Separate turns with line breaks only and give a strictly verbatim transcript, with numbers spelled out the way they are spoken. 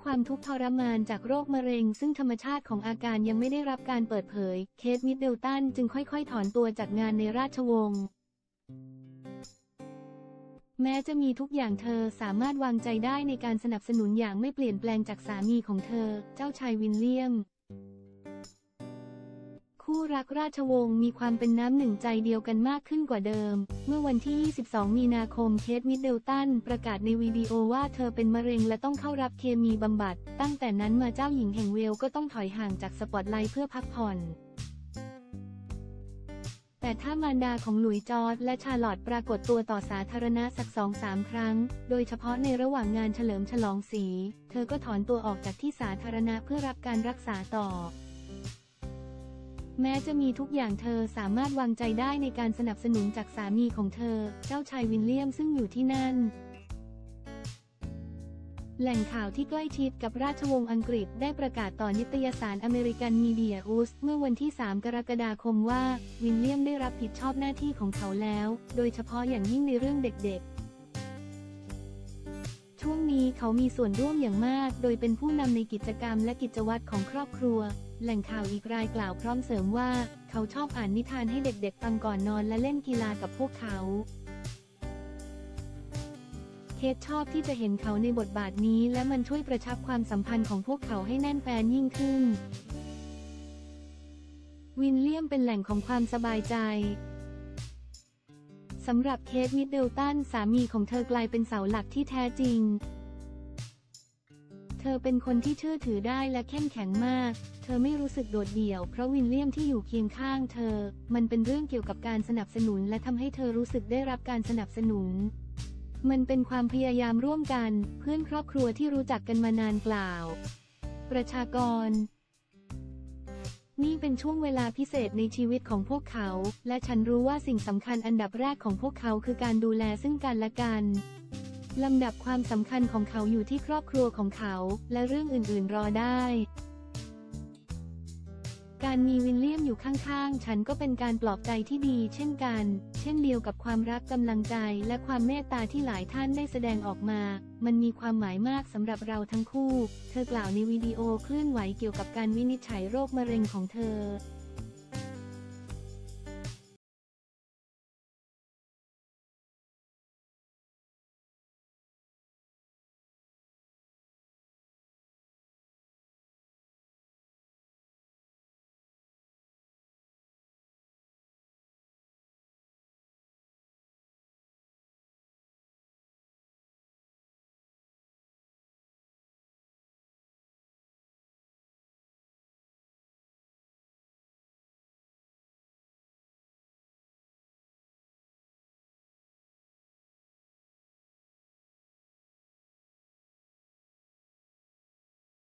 ความทุกข์ทรมานจากโรคมะเร็งซึ่งธรรมชาติของอาการยังไม่ได้รับการเปิดเผยเคท มิดเดิลตันจึงค่อยๆถอนตัวจากงานในราชวงศ์แม้จะมีทุกอย่างเธอสามารถวางใจได้ในการสนับสนุนอย่างไม่เปลี่ยนแปลงจากสามีของเธอเจ้าชายวิลเลียมคู่รักราชวงศ์มีความเป็นน้ำหนึ่งใจเดียวกันมากขึ้นกว่าเดิมเมื่อวันที่ยี่สิบสองมีนาคมเคท มิดเดิลตันประกาศในวิดีโอว่าเธอเป็นมะเร็งและต้องเข้ารับเคมีบำบัดตั้งแต่นั้นมาเจ้าหญิงแห่งเวลส์ก็ต้องถอยห่างจากสปอตไลท์เพื่อพักผ่อนแต่ถ้ามารดาของหลุยส์จอร์จและชาร์ลอตปรากฏตัวต่อสาธารณะสักสองสามครั้งโดยเฉพาะในระหว่างงานเฉลิมฉลองสีเธอก็ถอนตัวออกจากที่สาธารณะเพื่อรับการรักษาต่อแม้จะมีทุกอย่างเธอสามารถวางใจได้ในการสนับสนุนจากสามีของเธอเจ้าชายวิลเลียมซึ่งอยู่ที่นั่นแหล่งข่าวที่ใกล้ชิดกับราชวงศ์อังกฤษได้ประกาศต่อนิตยสารอเมริกันมีเดียอุสเมื่อวันที่สามกรกฎาคมว่าวิลเลียมได้รับผิดชอบหน้าที่ของเขาแล้วโดยเฉพาะอย่างยิ่งในเรื่องเด็กๆช่วงนี้เขามีส่วนร่วมอย่างมากโดยเป็นผู้นำในกิจกรรมและกิจวัตรของครอบครัวแหล่งข่าวอีกรายกล่าวพร้อมเสริมว่าเขาชอบอ่านนิทานให้เด็กๆฟังก่อนนอนและเล่นกีฬากับพวกเขาเคทชอบที่จะเห็นเขาในบทบาทนี้และมันช่วยประชับความสัมพันธ์ของพวกเขาให้แน่นแฟ้นยิ่งขึ้นวิลเลียมเป็นแหล่งของความสบายใจสำหรับเคท มิดเดิลตันสามีของเธอกลายเป็นเสาหลักที่แท้จริงเธอเป็นคนที่เชื่อถือได้และเข้มแข็งมากเธอไม่รู้สึกโดดเดี่ยวเพราะวิลเลียมที่อยู่เคียงข้างเธอมันเป็นเรื่องเกี่ยวกับการสนับสนุนและทำให้เธอรู้สึกได้รับการสนับสนุนมันเป็นความพยายามร่วมกันเพื่อนครอบครัวที่รู้จักกันมานานกล่าวประชากรนี่เป็นช่วงเวลาพิเศษในชีวิตของพวกเขาและฉันรู้ว่าสิ่งสำคัญอันดับแรกของพวกเขาคือการดูแลซึ่งกันและกันลำดับความสำคัญของเขาอยู่ที่ครอบครัวของเขาและเรื่องอื่นๆรอได้การมีวิลเลียมอยู่ข้างๆฉันก็เป็นการปลอบใจที่ดีเช่นกันเช่นเดียวกับความรักกำลังใจและความเมตตาที่หลายท่านได้แสดงออกมามันมีความหมายมากสำหรับเราทั้งคู่เธอกล่าวในวิดีโอเคลื่อนไหวเกี่ยวกับการวินิจฉัยโรคมะเร็งของเธอ